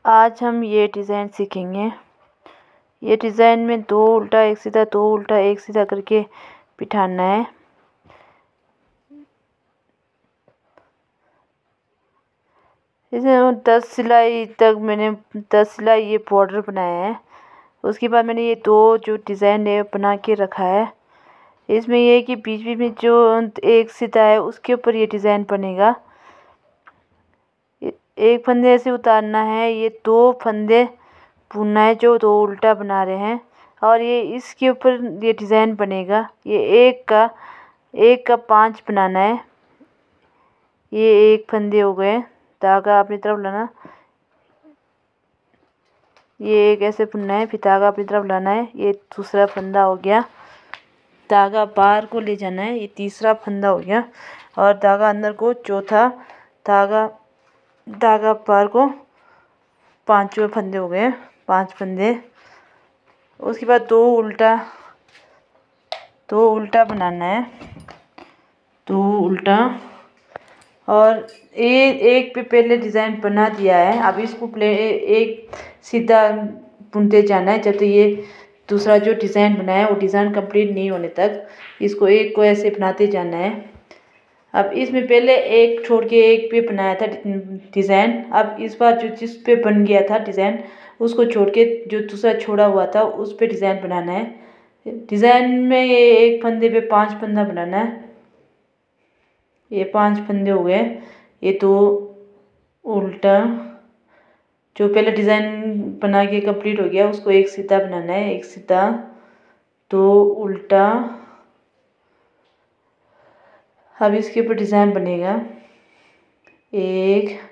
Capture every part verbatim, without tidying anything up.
आज हम ये डिज़ाइन सीखेंगे। ये डिज़ाइन में दो उल्टा एक सीधा दो उल्टा एक सीधा करके बिठाना है। इसमें दस सिलाई तक मैंने दस सिलाई ये बॉर्डर बनाया है। उसके बाद मैंने ये दो जो डिज़ाइन है बना के रखा है। इसमें ये है कि बीच बीच में जो एक सीधा है उसके ऊपर ये डिज़ाइन बनेगा। एक फंदे ऐसे उतारना है, ये दो फंदे बुनना है जो दो उल्टा बना रहे हैं और ये इसके ऊपर ये डिज़ाइन बनेगा। ये एक का एक का पांच बनाना है। ये एक फंदे हो गए, धागा अपनी तरफ लाना, ये एक ऐसे बुनना है, फिर धागा अपनी तरफ लाना है। ये दूसरा फंदा हो गया, धागा बाहर को ले जाना है। ये तीसरा फंदा हो गया और धागा अंदर को चौथा, धागा धागा बाहर को पांचवें फंदे हो गए, पांच फंदे। उसके बाद दो उल्टा दो उल्टा बनाना है, दो उल्टा। और ये एक पे पहले डिज़ाइन बना दिया है, अब इसको प्ले एक सीधा बुनते जाना है जब तक ये दूसरा जो डिज़ाइन बनाया है वो डिज़ाइन कंप्लीट नहीं होने तक इसको एक को ऐसे बनाते जाना है। अब इसमें पहले एक छोड़ के एक पे बनाया था डिज़ाइन, अब इस बार जो जिस पे बन गया था डिज़ाइन उसको छोड़ के जो दूसरा छोड़ा हुआ था उस पे डिज़ाइन बनाना है। डिज़ाइन में ये एक फंदे पे पांच फंदा बनाना है। ये पांच फंदे हो गए। ये दो उल्टा जो पहले डिज़ाइन बना के कंप्लीट हो गया उसको एक सीधा बनाना है, एक सीधा दो उल्टा। अब इसके ऊपर डिज़ाइन बनेगा, एक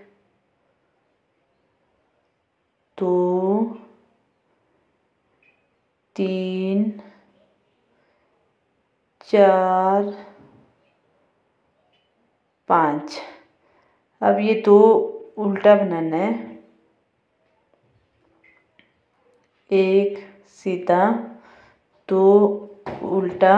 दो तीन चार पाँच। अब ये दो उल्टा बनाना है, एक सीधा दो उल्टा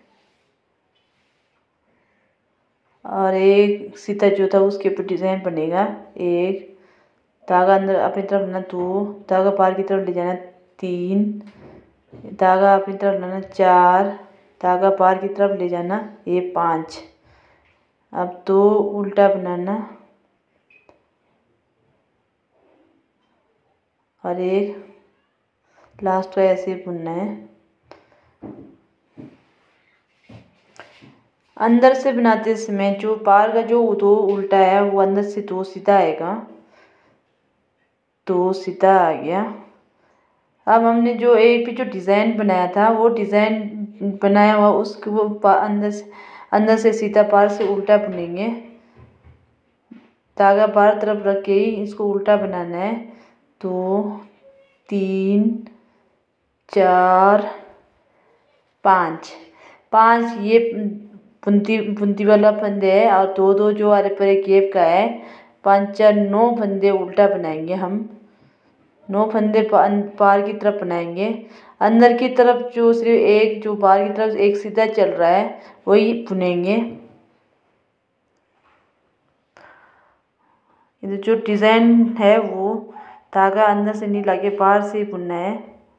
और एक सीधा जो था उसके ऊपर डिज़ाइन बनेगा। एक धागा अंदर अपनी तरफ लाना, दो धागा बाहर की तरफ ले जाना, तीन धागा अपनी तरफ लाना, चार धागा बाहर की तरफ ले जाना, ये पाँच। अब दो उल्टा बनाना और एक लास्ट का ऐसे बुनना है। अंदर से बनाते समय जो बाहर का जो दो उल्टा है वो अंदर से दो सीधा आएगा, दो सीधा आ गया। अब हमने जो एक पे जो डिज़ाइन बनाया था वो डिज़ाइन बनाया हुआ उसको वो अंदर से अंदर से सीधा बाहर से उल्टा बुनेंगे। धागा बाहर तरफ रख के ही इसको उल्टा बनाना है। दो तीन चार पाँच, पाँच ये बुनती बुनती वाला फंदे है और दो दो जो आरे परे गैप का है, पाँच चार नौ फंदे उल्टा बनाएंगे हम। नौ फंदे बाहर की तरफ बनाएंगे। अंदर की तरफ जो सिर्फ एक जो बाहर की तरफ एक सीधा चल रहा है वही बुनेंगे। ये जो डिज़ाइन है वो धागा अंदर से नहीं लगे बाहर से ही बुनना है।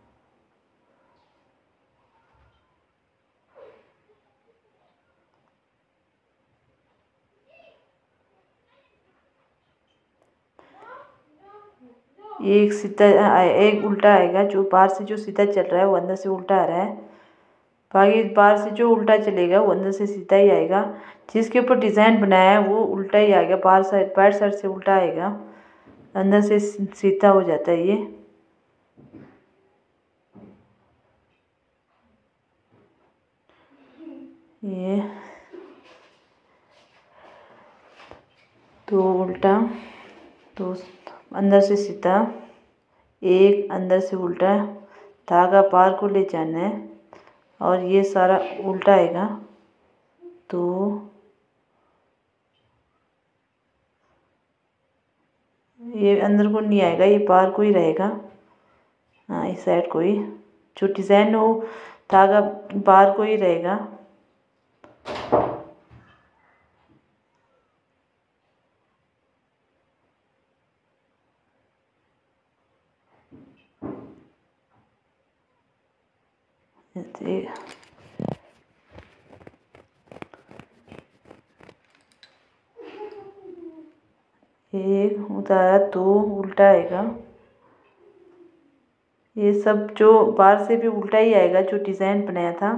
एक सीधा एक उल्टा आएगा, जो बाहर से जो सीधा चल रहा है वो अंदर से उल्टा आ रहा है। बाकी बाहर से जो उल्टा चलेगा वो अंदर से सीधा ही आएगा। जिसके ऊपर डिज़ाइन बनाया है वो उल्टा ही आएगा, बाहर साइड बाहर साइड से उल्टा आएगा, अंदर से सीधा हो जाता है। ये ये दो उल्टा दो अंदर से सीधा, एक अंदर से उल्टा, धागा बाहर को ले जाना है और ये सारा उल्टा आएगा। तो ये अंदर को नहीं आएगा, ये बाहर को ही रहेगा। हाँ, इस साइड को ही जो डिज़ाइन हो धागा बाहर को ही रहेगा। ऐसे एक उतारा तो उल्टा आएगा। ये सब जो बाहर से भी उल्टा ही आएगा जो डिज़ाइन बनाया था।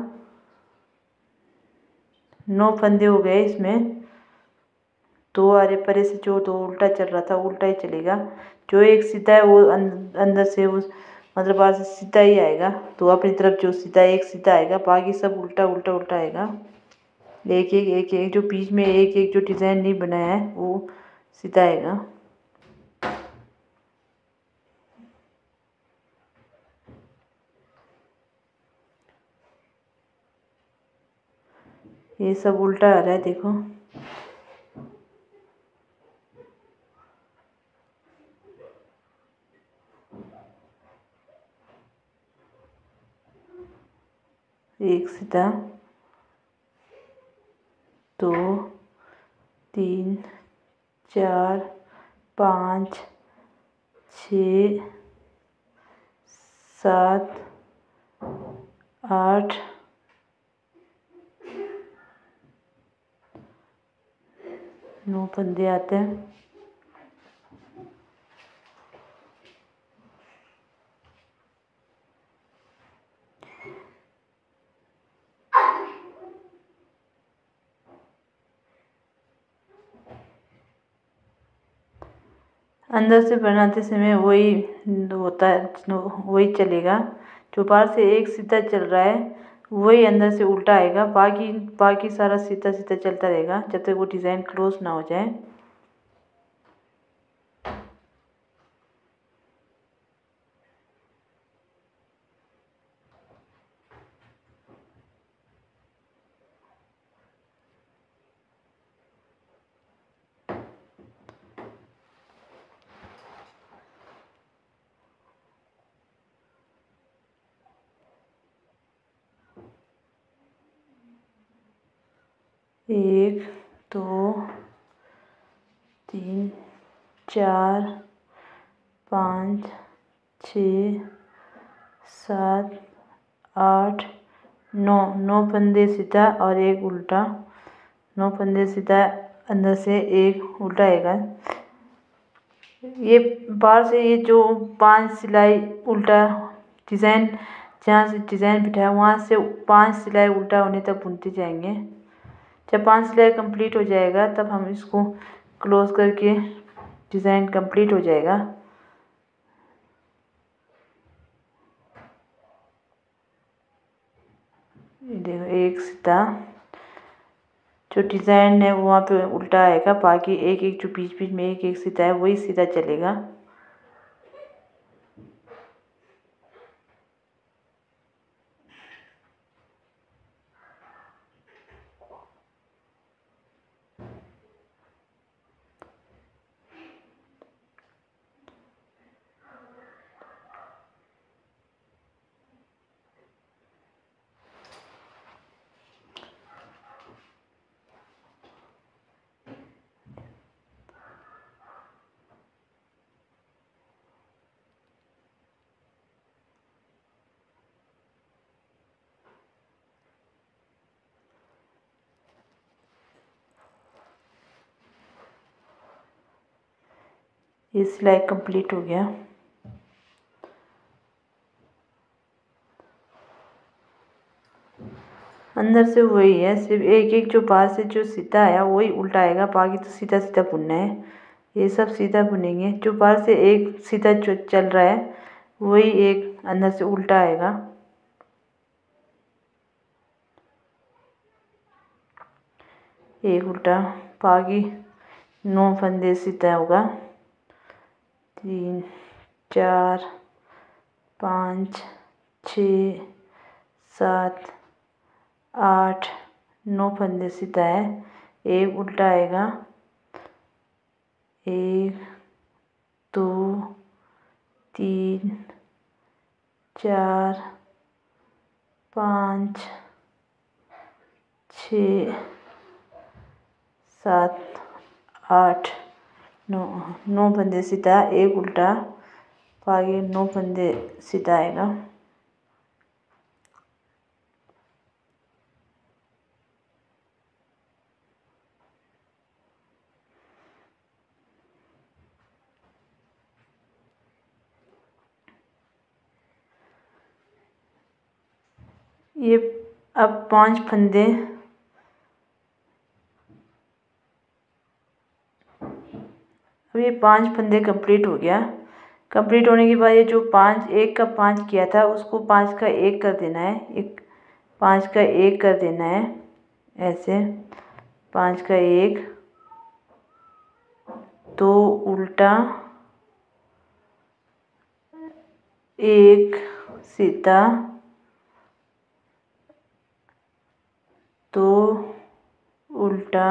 नौ फंदे हो गए इसमें। दो आरे परे से जो दो उल्टा चल रहा था उल्टा ही चलेगा। जो एक सीधा है वो अंदर से उस मतलब बाहर से सीधा ही आएगा। तो अपनी तरफ जो सीधा एक सीधा आएगा, बाकी सब उल्टा उल्टा उल्टा आएगा। एक एक एक एक जो बीच में एक एक जो डिज़ाइन नहीं बनाया है वो सीधा आएगा। ये सब उल्टा आ रहा है देखो। एक सीधा, दो, तीन, चार, पाँच, छ, सात, आठ, नौ फंदे आते हैं। अंदर से बनाते समय वही होता है, वही चलेगा। जो बाहर से एक सीधा चल रहा है वही अंदर से उल्टा आएगा। बाकी बाकी सारा सीधा सीधा चलता रहेगा जब तक वो डिज़ाइन क्लोज ना हो जाए। एक, दो, तीन, चार, पाँच, छ, सात, आठ, नौ। नौ फंदे सीधा और एक उल्टा। नौ फंदे सीधा, अंदर से एक उल्टा आएगा। ये बाहर से ये जो पांच सिलाई उल्टा डिज़ाइन, जहाँ से डिज़ाइन बिठाया वहाँ से पांच सिलाई उल्टा होने तक बुनते जाएंगे। जब पांच सिलाई कंप्लीट हो जाएगा तब हम इसको क्लोज करके डिज़ाइन कंप्लीट हो जाएगा। ये देखो एक सीधा जो डिज़ाइन है वहाँ पे उल्टा आएगा। बाकी एक एक जो बीच बीच में एक एक सीधा है वही सीधा चलेगा। ये सिलाई कंप्लीट हो गया। अंदर से वही है, सिर्फ एक एक जो बाहर से जो सीधा आया वही उल्टा आएगा। बाकी तो सीधा सीधा बुनना है। ये सब सीधा बुनेंगे। जो बाहर से एक सीधा जो चल रहा है वही एक अंदर से उल्टा आएगा। एक उल्टा, बाकी नौ फंदे सीधा होगा। तीन, चार, पाँच, छ, सात, आठ, नौ फंदे सीधा है। एक उल्टा आएगा। एक, दो, तीन, चार, पाँच, छ, सात, आठ, नौ। नौ फंदे सीधा, एक उल्टा, बाकी नौ फंदे सीधा आएगा। ये अब पांच फंदे अब ये पांच फंदे कंप्लीट हो गया। कंप्लीट होने के बाद ये जो पाँच एक का पाँच किया था उसको पाँच का एक कर देना है, एक पाँच का एक कर देना है ऐसे, पाँच का एक, तो उल्टा एक सीधा, तो उल्टा,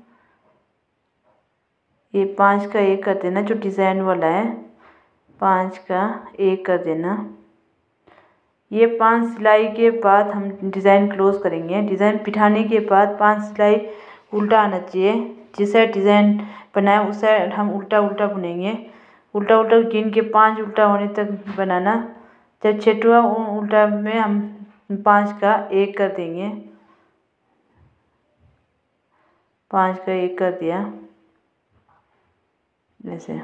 ये पाँच का एक कर देना जो डिज़ाइन वाला है, पाँच का एक कर देना। ये पांच सिलाई के बाद हम डिज़ाइन क्लोज करेंगे। डिज़ाइन बिठाने के बाद पांच सिलाई उल्टा आना चाहिए, जिस साइड डिज़ाइन बनाए उस साइड हम उल्टा उल्टा बुनेंगे। उल्टा उल्टा गिन के पांच उल्टा होने तक बनाना। जब छठवां उल्टा में हम पाँच का एक कर देंगे, पाँच का एक कर दिया ऐसे।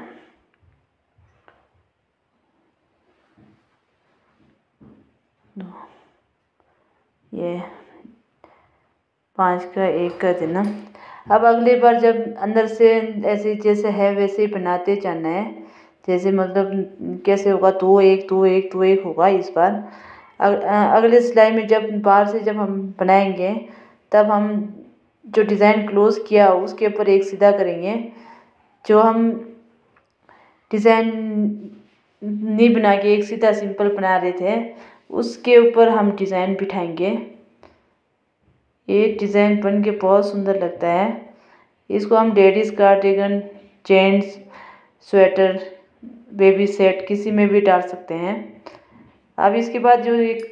ये पाँच का एक कर देना। अब अगली बार जब अंदर से ऐसे जैसे है वैसे ही बनाते जाना है, जैसे मतलब कैसे होगा, दो एक दो एक दो एक होगा इस बार। अगले सिलाई में जब बाहर से जब हम बनाएंगे तब हम जो डिज़ाइन क्लोज किया उसके ऊपर एक सीधा करेंगे। जो हम डिज़ाइन नहीं बना के एक सीधा सिंपल बना रहे थे उसके ऊपर हम डिज़ाइन बिठाएंगे। ये डिज़ाइन बन के बहुत सुंदर लगता है। इसको हम ladies cardigan, gents sweater, baby set किसी में भी डाल सकते हैं। अब इसके बाद जो एक